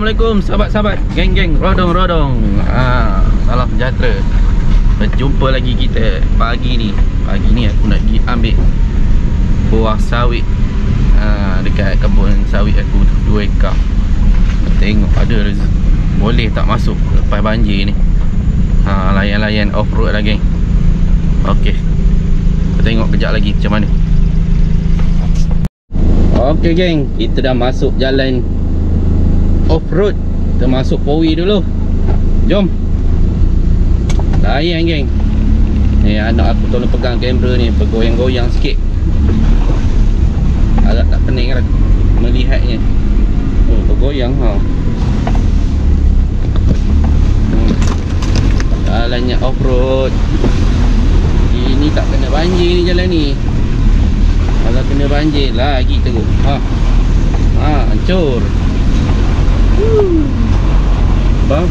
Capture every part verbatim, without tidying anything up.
Assalamualaikum sahabat-sahabat, geng-geng rodong-rodong. Ah, salam sejahtera. Berjumpa lagi kita pagi ni. Pagi ni aku nak pergi ambil buah sawit ah, dekat kebun sawit aku tu, dua ekar. Tengok ada rezeki. Boleh tak masuk lepas banjir ni. Ha, layan-layan off-road lah geng. Okey, kita tengok kejap lagi macam mana. Okey geng, kita dah masuk jalan off-road. Kita masuk Powi dulu. Jom layan geng. Ni anak aku tolong pegang kamera ni, bergoyang-goyang sikit. Agak tak pening lah melihatnya. Oh, bergoyang ha. Hmm. Jalannya off-road. Ini tak kena banjir ni jalan ni. Kalau kena banjir lagi teruk. Ha. Ha, hancur. Bang.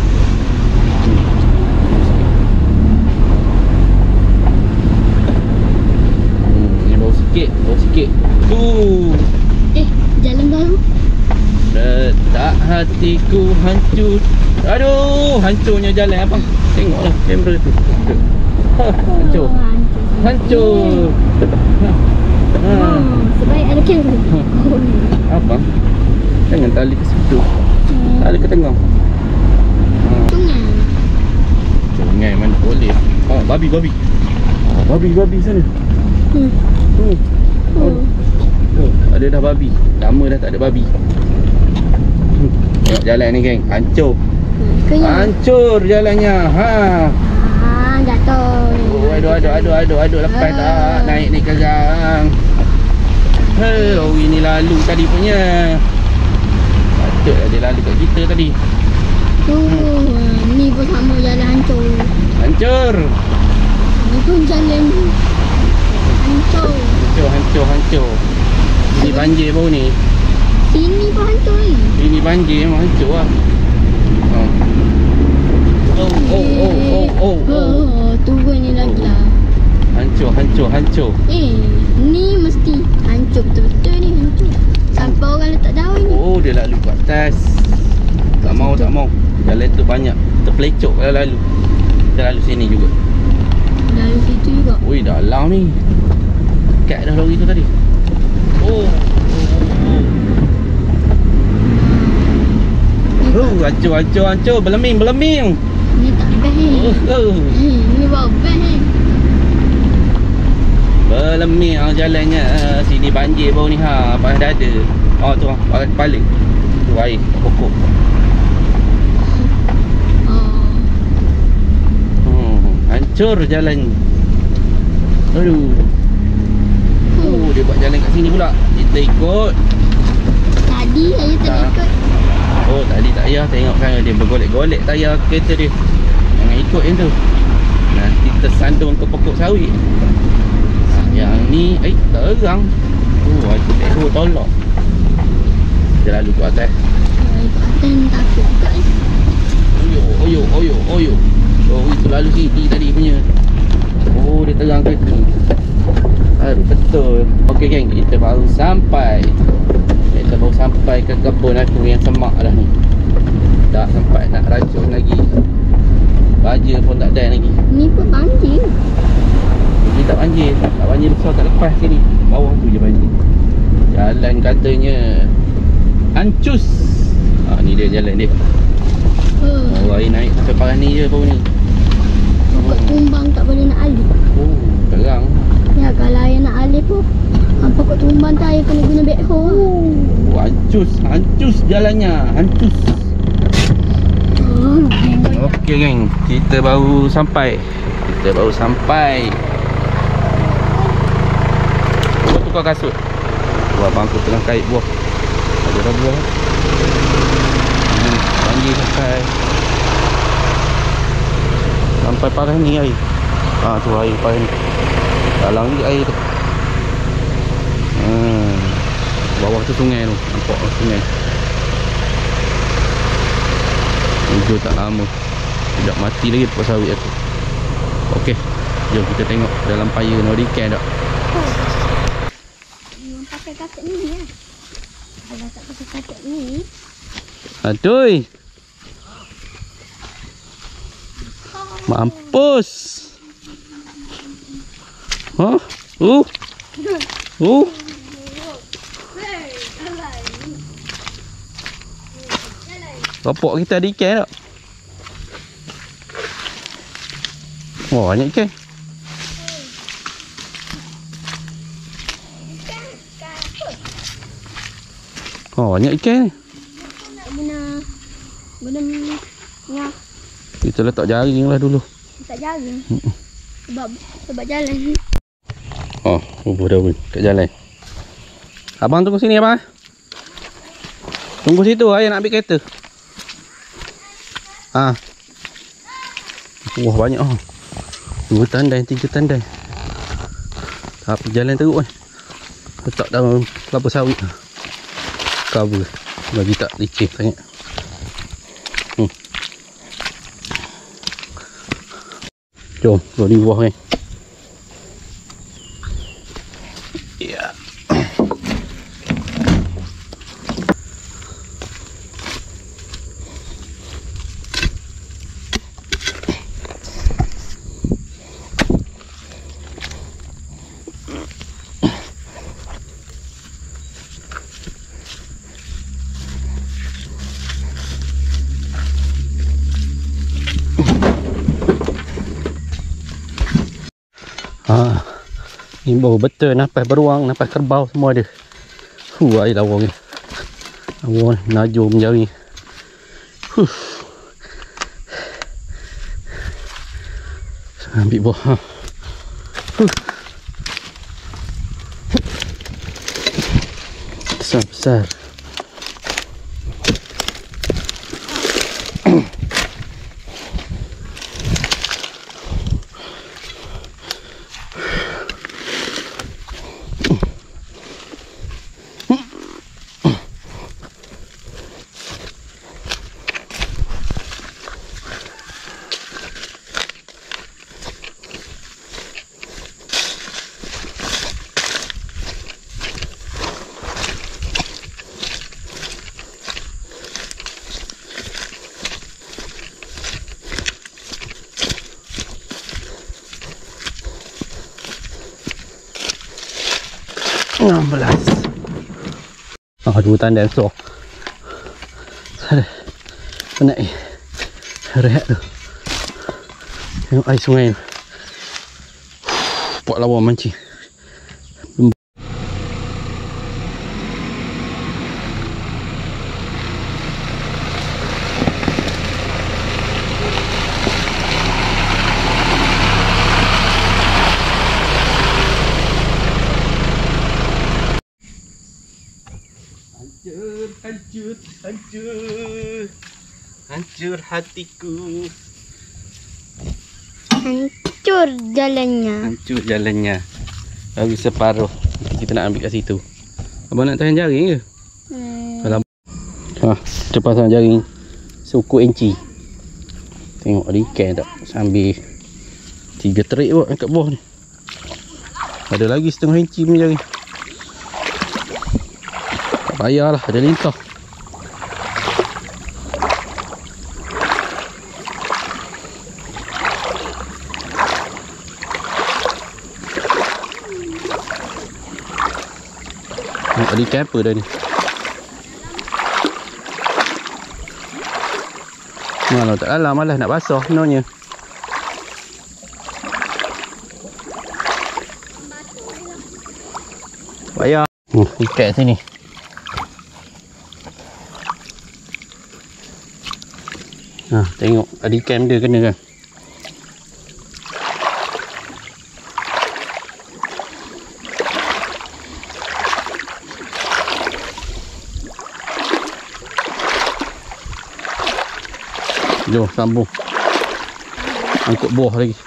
Hmm, ni bau sikit, bau sikit. Tu. Eh, jalan baru. Letak hatiku hancur. Aduh, hancurnya jalan abang. Tengoklah kamera tu. Ha, hancur. Hancur. Ha. Ha. Oh, sebaik ada kamera. Abang, jangan tali ke situ. Tali ke tengah. Sungai. Sungai mana boleh. Oh, babi, babi. Babi, babi sana. Hmm. Hmm. Oh. Oh, ada dah babi. Lama dah tak ada babi. Hmm. Tengok jalan ni geng, hancur. Kenyang. Hancur jalannya. Ha. Ah, jatuh. Oh, aduh, aduh, aduh, aduh, aduh, lepas Ah. tak naik ni kerang. Hei, oh ini lalu tadi punya. Patutlah dia lalu kat kita tadi. Tu, ni pun sama jalan hancur. Hancur. Ni pun jalan hancur. Hancur, hancur, hancur. Ini banjir baru ni. Sini pun hancur ni. Ini banjir memang hancur lah. Oh. Oh, oh, oh, oh, oh, oh. Oh, turun ni lagi lah. Hancur, hancur, hancur. Eh, ni mesti hancur betul-betul ni, hancur. Sampai orang letak daun ni. Oh, dia lalu kat atas. Tak mau, tak mau. Jalan tu banyak terpelecok kalau lalu. Kita lalu sini juga. Dari situ juga. Ui, dalam ni. Kat dah lori tu tadi. Oh. Oh, hancur, hancur, hancur. Beleming, beleming. Ni tak best ni. Oh, oh. Eh, ni baru best ni. Beleming ah, jalannya. Uh, sini banjir bau ni ha. Panas dada. Oh tu ah, panas kepala. Tu air pokok. Oh. Hmm, hancur jalan. Aduh. Oh, dia buat jalan kat sini pula. Kita ikut. Tadi saya tak Ah. ikut. Oh, tadi tak payah tengok kan dia bergolek-golek tayar kereta dia. Jangan ikut yang tu. Nanti tersandung ke pokok sawit. Nah, yang ni eh terang. Oh, aku tengok tolak. Dia lalu ke atas. Saya ikut atas ni takut juga ni. Oyo, oyo, oyo, oyo. Oh, itu lalu sini tadi punya. Oh, dia terang kaki. Aduh, betul. Okey geng, kita baru sampai. Kita baru sampai ke kebun aku yang semak dah ni. Tak sempat nak racun lagi. Baja pun tak ada lagi. Ni pun banjir. Ini tak banjir. Tak banjir besar tak lepas sini. Bawah tu je banjir. Jalan katanya hancus. Ha, ni dia jalan dia. Oh. Oh, air naik sampai parah ni je baru ni. Pokok tumbang tak boleh nak alih. Oh, terang. Ya, kalau ayah nak alih pun ha, pokok tumbang tu ayah kena guna backhoe. Oh, hancus. Hancus jalannya. Hancus. Oh, Okey geng, kita baru sampai. Kita baru sampai. Buat tukar kasut. Buat bangku tengah kait buah. Ada dah buah. Hmm, banjir sampai. Sampai parah ni air. Ha, tu air parah ni. Dalam ni air tu. Hmm. Bawah tu sungai tu. Nampak sungai. Hujung tak lama. Tidak mati lagi pokok sawit aku. Okey, jom kita tengok dalam paya Norican tak. pakai katak ni ya. Kalau tak pakai katak ni Aduh. Mampus. Hah? Uh. Uh. Bapak kita ada ikan tak? Wah, banyak ikan. Oh, banyak ikan ni. Guna Guna Ngah. Kita letak jaring lah dulu. Tak jaring. Sebab Sebab jalan. Oh, bubuh dah pun kat jalan. Abang tunggu sini abang. Tunggu situ, ayah nak ambil kereta. Ha. Wah, banyak oh. Dua tandai, tiga tandai. Tapi jalan teruk kan. Letak dalam kelapa sawit. Cover bagi tak licin sangat. Hmm. Jom, dua di bawah ni. Ya. Ha, ni bau betul, napas beruang, napas kerbau semua ada. Hu, air lawang ni. Lawang ni, najur menjari. Huh. Ambil buah. Ha. Huh. Besar-besar. enam belas. Ah, dua tanda besar. Ada. Penat ni. Rehat tu. Tengok air sungai tu. Puak lawa mancing. Hancur, hancur, hancur. Hancur hatiku. Hancur jalannya. Hancur jalannya. Baru separuh. Nanti kita nak ambil kat situ. Abang nak tahan jaring ke? Hmm. Kalau ha, kita pasang jaring seukur inci. Tengok ada ikan tak? Sambil tiga terik buat kat bawah ni. Ada lagi setengah inci punya jaring. Tak payahlah, ada lintah. Ada ikan apa dah ni? Malah tak kalah, malah nak basah sebenarnya. Payah. Hmm, ikat sini. Ha, tengok ada ikan dia kena kan. Jom sambung. Angkut buah lagi.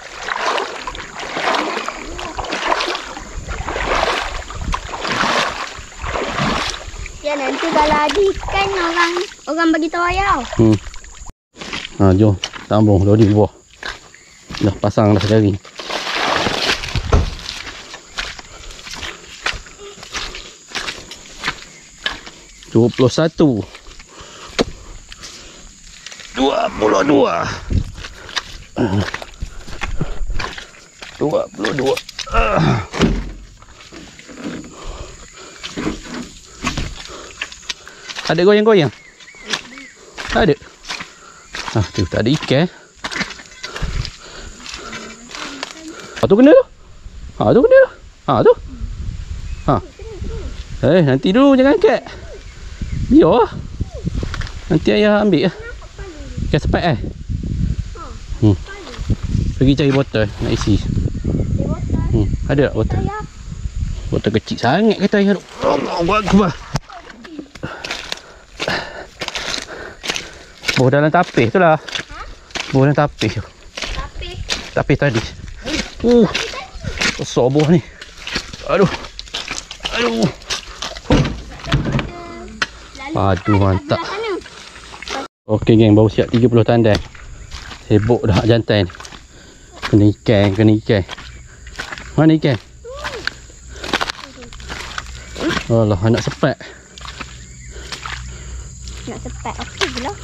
Ya, nanti kalau ada ikan orang orang bagi tahu ayah. Hmm. Ha, jom sambung loading buah. Dah pasang dah jaring. dua puluh satu. puluh dua. Dua puluh dua. Ada goyang-goyang? Ada. Ah, tu tak ada ikan. Ah, tu kena tu. Ah, tu kena tu. Ah, tu. Ah. Eh, nanti dulu jangan angkat. Biar lah. Nanti ayah ambil lah. Ikan sepat eh. Hmm. Pergi cari botol nak isi. Hmm. Ada tak botol? Botol kecil sangat kata ayah tu. Allah Akbar. Boh dalam tapis tu lah. Boh dalam tapis tu. Tapis? Tapis tadi. Uh, besar boh ni. Aduh. Aduh. Aduh, mantap. Okey geng, baru siap tiga puluh tandai. Sibuk dah jantai ni. Kena ikan, kena ikan. Mana ikan? Alah, anak sepat. Nak sepat okey je lah.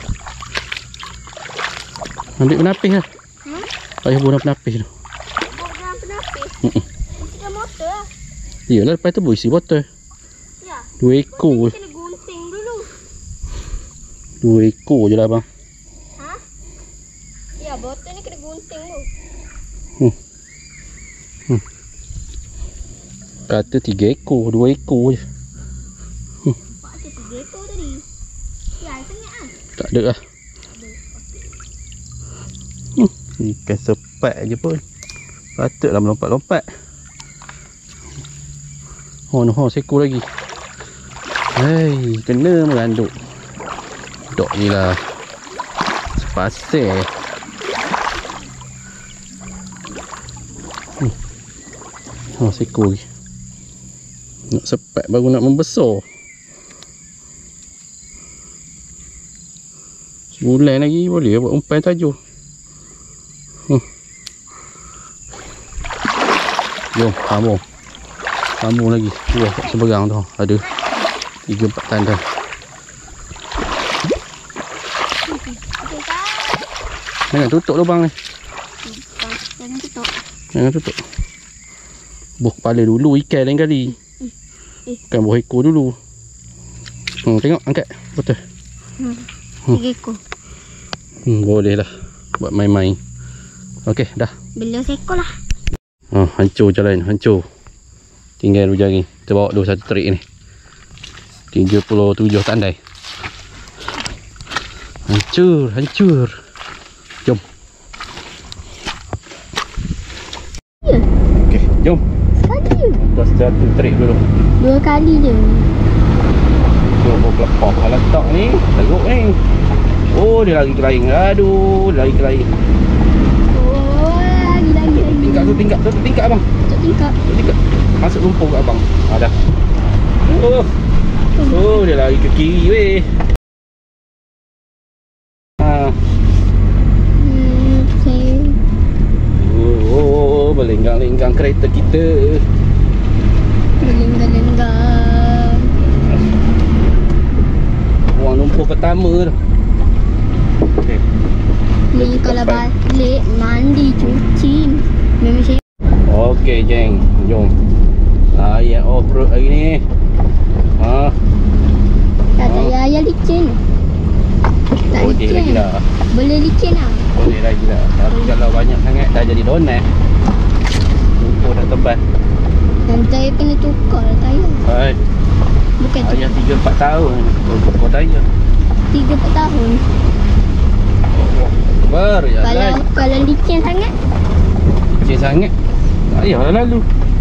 Ambil penapis lah. Hmm? Ayah buang penapis tu. Buang dalam penapis? Hmm. Isi motor lah. Iyalah, lepas tu boleh isi botol. Ya. Dua ekor. Kena gunting dulu. Dua ekor je lah bang. Ha? Ya, botol ni kena gunting dulu. Hmm. Hmm. Kata tiga ekor, dua ekor je. Hmm. Pak ada tiga ekor tadi. Ya, sangat ah. Tak ada lah. Hmm. Ikan sepat je pun. Patutlah melompat-lompat. Oh, no, seekor lagi. Hei, kena meranduk. Dok ni lah. Sepasir. Hmm. Oh, seekor lagi. Nak sepat baru nak membesar. Sebulan lagi boleh buat umpan tajuk. Hmm. Jom, sambung. Sambung lagi. Wah, kat seberang tu ada tiga empat tanda. Jangan tutup lubang ni. Jangan tutup. Jangan tutup. Buh kepala dulu ikan lain kali. Bukan buah ekor dulu. Hmm, tengok angkat betul. Hmm. Tiga ekor. Hmm, boleh lah buat main-main. Okey, dah. Bela seekor lah. Oh, hancur jalan, hancur. Tinggal dua jari. Kita bawa dua satu trik ni. tiga puluh tujuh tandai. Hancur, hancur. Jom. Ya. Okey, jom. Sekali je. Lepas satu trik dulu. Dua kali je. Tengok bawa kelepah. Kalau tak ni, teruk ni. Oh, dia lari ke lain. Aduh, dia lari ke lain. Oh, lagi lagi lagi. Tingkat tu, tingkat tu, tingkat abang. Tutup tingkap. Tu tingkat. Masuk lumpur kat abang. Ha, dah. Oh. Oh, dia lari ke kiri weh. Ha. Hmm, okay. Oh, oh, berlenggang-lenggang kereta kita. Berlenggang-lenggang. Buang lumpur pertama tu. Okay. Ni kalau balik mandi cuci memang saya. Okey geng, jom. Layan off-road hari ni. Ha. Tak payah ayah licin. Tak Boleh licin. lagi lah. Boleh licin lah. Boleh lagi lah. Tapi kalau banyak sangat dah jadi donat. Lumpur dah tebal. Dan tayar kena tukar lah tayar. Hai. Bukan tu. Ayah tiga empat tahun. Tukar tayar. tiga empat tahun. Baru jalan. Kalau kalau licin sangat. Licin sangat. Tak payahlah lalu.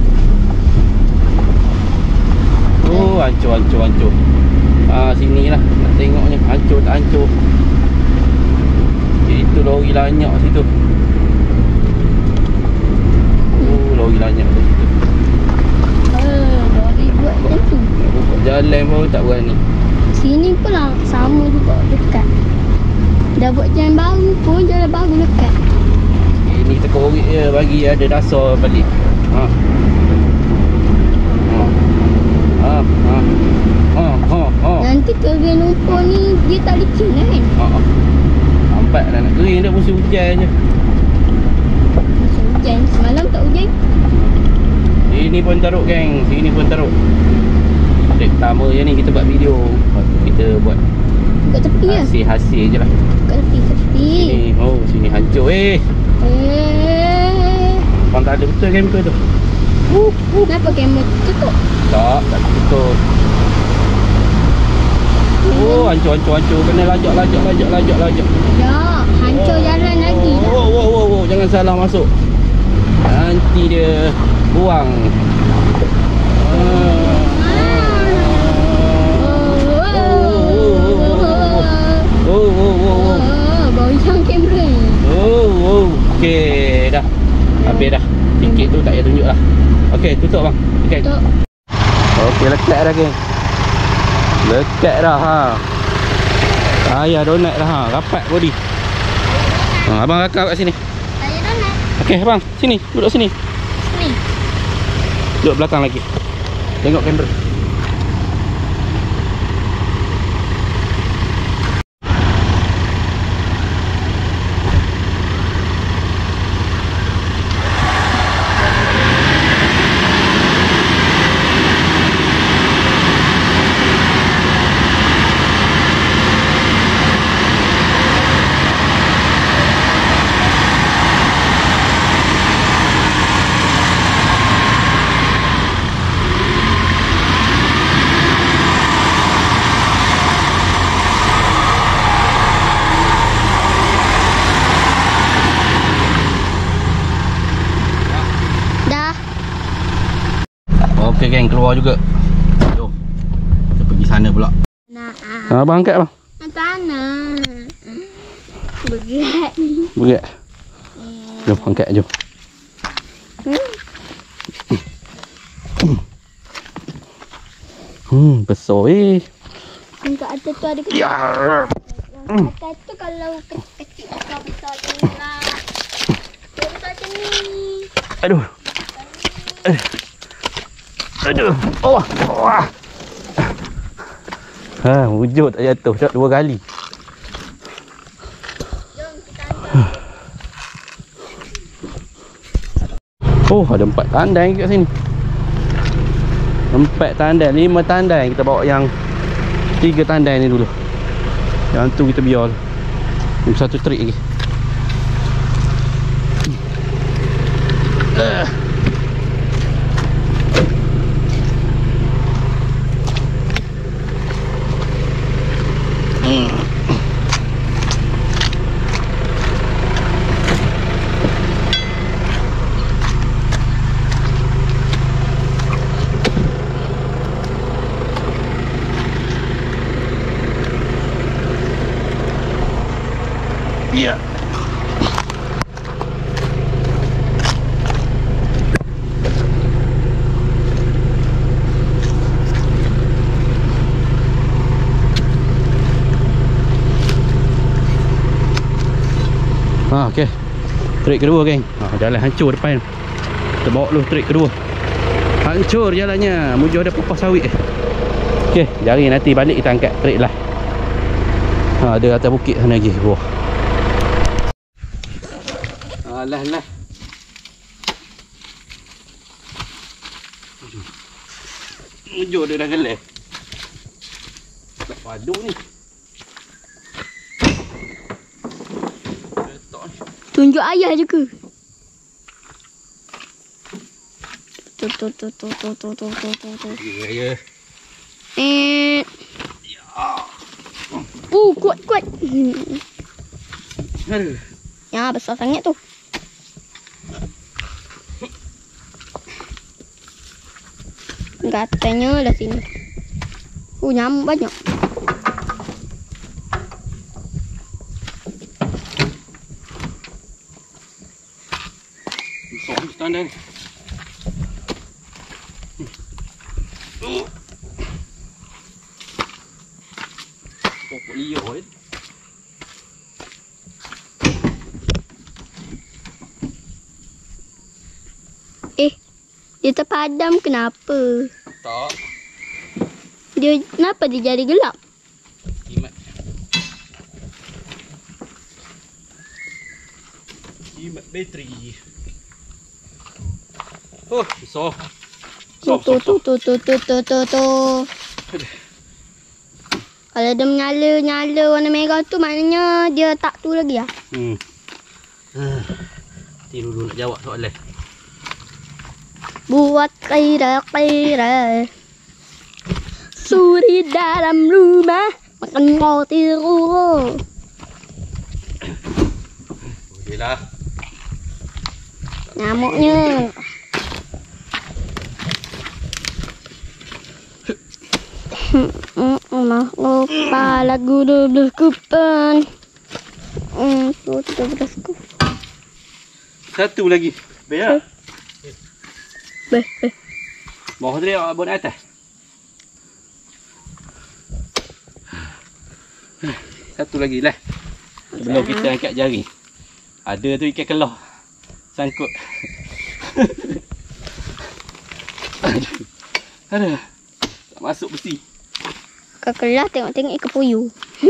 Oh, hancur, hancur, hancur. Ah, sini lah. Nak tengok ni. Hancur, tak hancur. Itu lori lanyak situ. Oh, lori lanyak tu situ. Eh, lori buat macam tu. Nak buka jalan baru tak berani. Sini pula sama juga dekat. Dah buat jalan baru pun jalan baru dekat. Ini terkorek je bagi ada dasar balik. Ha. Ha. Ha. Ha. Ha. Ha. Nanti kering lumpur ni dia tak licin kan? Ha. lambat dah nak kering dah, musim hujan je. Musim hujan. Semalam tak hujan. Sini pun teruk geng, sini pun teruk. Trip pertama je ni kita buat video. Kita buat Kat tepi lah. hasil-hasil je lah. Kat tepi, kat tepi. Sini, oh sini hancur eh. Eh. Abang tak ada betul kamera tu. Uh, uh. Kenapa kamera tutup? Tak, tak betul. Oh, hancur, hancur, hancur. Kena lajak, lajak, lajak, lajak, lajak. Ya, hancur oh, jalan lagi dah. Oh, oh, oh, oh, jangan salah masuk. Nanti dia buang. Ah. Oh, oh, oh, oh. Goyang kamera ni. Oh, oh. Okey, dah. Habis dah. Sikit tu tak payah tunjuk lah. Okey, tutup bang. Okey. Tutup. Okey, lekat dah geng. Lekat dah ha. Ayah donat dah ha. Rapat body. Ha, abang rakam kat sini. Saya donat. Okey, abang. Sini. Duduk sini. Sini. Duduk belakang lagi. Tengok kamera. Okey geng, keluar juga. Jom. Kita pergi sana pula. Nah. Ha, abang angkat bang. Tanah. Berat ni. Berat. Jom angkat jom. Hmm. Hmm, besar eh. Kat atas tu ada kecil. Ya. Yang atas tu kalau kecil besar besar je lah. Besar macam ni. Aduh. Eh. Aduh. Oh. Wah. Ha, wujud tak jatuh dah dua kali. Jom kita hantar. Oh, ada empat tandai kat sini. Empat tandai, lima tandai. Kita bawa yang tiga tandai ni dulu. Yang tu kita biar. Ini satu trik lagi. Uh. Hmm. Ya. Ha, okey. Trik kedua geng. Ha, jalan hancur depan. Kita bawa dulu trik kedua. Hancur jalannya. Mujuh ada pepas sawit. Okey, jari nanti balik kita angkat trik lah. Ha, ada atas bukit sana lagi. Wah. Alah lah. Mujuh dia dah gelap. Tak padu ni. Tunjuk ayah je ke? Tu tu tu tu tu tu tu tu tu tu. Ya ya. Eh. Uh, kuat kuat. Aduh. Ya, besar sangat tu. Katanya lah sini. Oh, nyamuk banyak. Besar standar ni. Oh. Pokok liar eh. Eh, dia terpadam kenapa? Tak. Dia kenapa dia jadi gelap? Kimat. Jimat bateri. Oh, besar. Tu tu tu tu tu tu tu tu tu. Kalau dia menyala-nyala warna merah tu maknanya dia tak tu lagi lah. Hmm. Nanti dulu nak jawab soalan. Buat kira-kira suri dalam rumah makan roti roro. Boleh lah. Nyamuknya. Mak lupa lagu dua belas kupan. Hmm, tu tiga belas kupan. Satu lagi. Biar. Beh, beh. Bawah tu dia abang atas. Satu lagi lah. Sebelum kita angkat jari. Ada tu ikan kelah. Sangkut. Aduh. Aduh. Tak masuk besi. Kau kelah tengok-tengok ikan puyuh.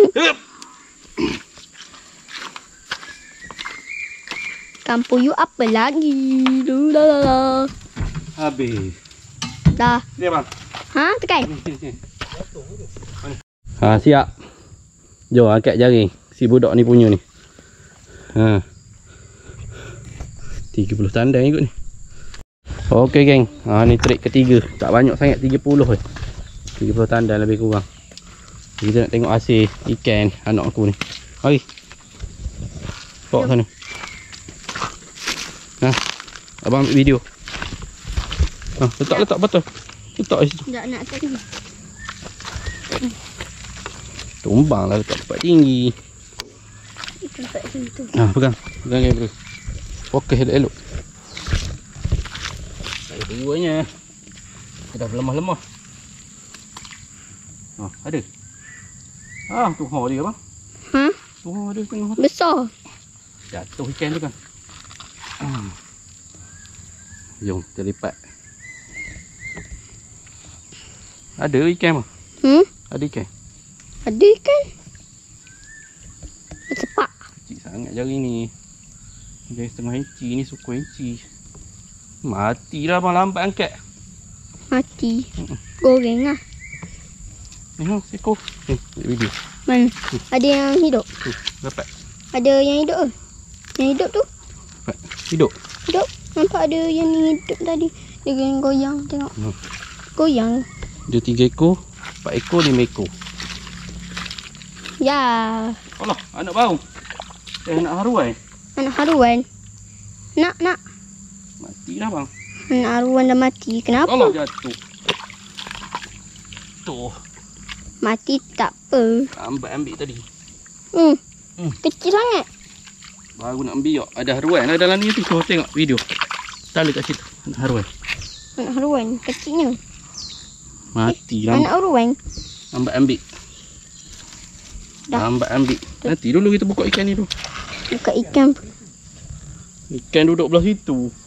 Ikan puyuh apa lagi? Duh, Habis. dah. Dia bang. Ha, tekan. Ha, siap. Jom angkat jari. Si budak ni punya ni. Ha. tiga puluh tandang ikut ni. Okey geng. Ha, ni trik ketiga. Tak banyak sangat, tiga puluh je. tiga puluh tandang lebih kurang. Kita nak tengok hasil ikan anak aku ni. Mari. Bawa sana. Ha. Abang ambil video. Ha, letak letak betul. Letak di situ. Tak nak tadi. Tumbang lah letak tempat tinggi. Tempat situ. Ha, pegang. Pegang dia bro. Fokus elok-elok. Tak ada duanya. Dia dah lemah-lemah. Ha, ada. Ah, tu ha dia bang. Ha? Tu ha dia tengah. Besar. Jatuh ikan tu kan. Hmm. Jom kita lipat. Ada ikan bang? Hmm? Ada ikan? Ada ikan. Sepak. Kecil sangat jari ni. Jari setengah inci ni, sukun inci. Matilah bang, lambat angkat. Mati. Goreng lah. Ni ha, seko. Ni, ambil video. Mana? Ada yang hidup? Tu, dapat. Ada yang hidup ke? Yang hidup tu? Dapat. Hidup. Hidup. Nampak ada yang ni hidup tadi. Dia goyang, tengok. Hmm. Goyang. Dia tiga ekor, empat ekor, lima ekor. Ya. Alah, anak baru. Eh, anak haruan. Anak haruan. Nak, nak. Matilah bang. Anak haruan dah mati. Kenapa? Allah jatuh. Tuh. Mati tak apa. Lambat ambil tadi. Hmm. Hmm. Kecil sangat. Baru nak ambil. Ada haruan lah dalam ni tu. Kau tengok video. Tali kat situ. Anak haruan. Anak haruan. Kecilnya. Mati Eh, lambat. anak haruan. Lambat ambil. Dah. Lambat ambil. Nanti dulu kita buka ikan ni tu. Buka ikan. Ikan duduk belah situ.